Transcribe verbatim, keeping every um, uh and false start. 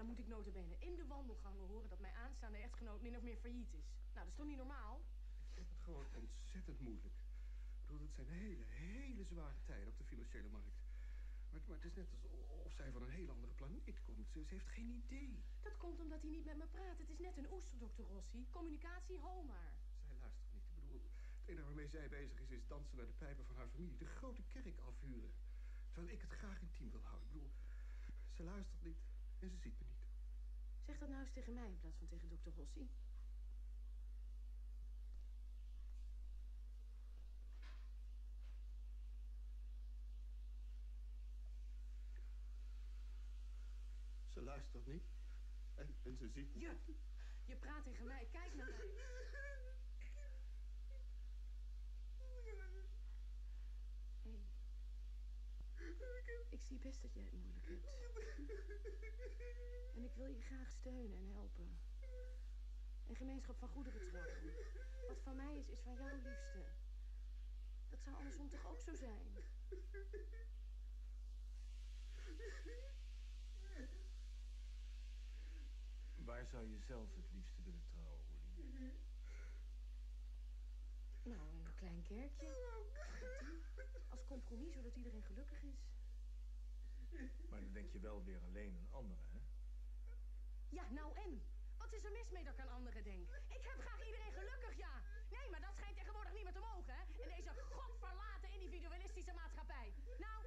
moet ik nota bene in de wandelgangen horen dat mijn aanstaande echtgenoot min of meer failliet is. Nou, dat is toch niet normaal? Ik heb het gewoon ontzettend moeilijk. Ik bedoel, het zijn hele, hele zware tijden op de financiële markt. Maar, maar het is net alsof zij van een hele andere planeet komt. Ze, ze heeft geen idee. Dat komt omdat hij niet met me praat. Het is net een oester, dokter Rossi. Communicatie, hou maar. Zij luistert niet. Ik bedoel, het enige waarmee zij bezig is, is dansen naar de pijpen van haar familie. De grote kerk afhuren. Terwijl ik het graag intiem wil houden. Ik bedoel, ze luistert niet en ze ziet me niet. Zeg dat nou eens tegen mij in plaats van tegen dokter Rossi. Ze luistert niet. En, en ze ziet niet. Ja, je praat tegen mij. Kijk naar mij. Hé. Hey. Ik zie best dat jij het moeilijk hebt. En ik wil je graag steunen en helpen. Een gemeenschap van goederen trouwen. Wat van mij is, is van jou, liefste. Dat zou andersom toch ook zo zijn? Waar zou je zelf het liefste willen trouwen, Rolien? Nou, in een klein kerkje. Als compromis, zodat iedereen gelukkig is. Maar dan denk je wel weer alleen een andere, hè? Ja, nou en? Wat is er mis mee dat ik aan anderen denk? Ik heb graag iedereen gelukkig, ja. Nee, maar dat schijnt tegenwoordig niet meer te mogen, hè? In deze godverlaten individualistische maatschappij. Nou,